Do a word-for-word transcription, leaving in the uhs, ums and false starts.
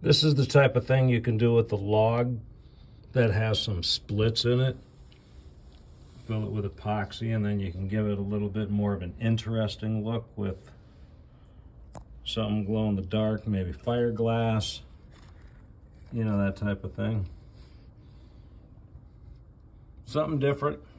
This is the type of thing you can do with the log that has some splits in it. Fill it with epoxy, and then you can give it a little bit more of an interesting look with something glow in the dark, maybe fireglass, you know, that type of thing. Something different.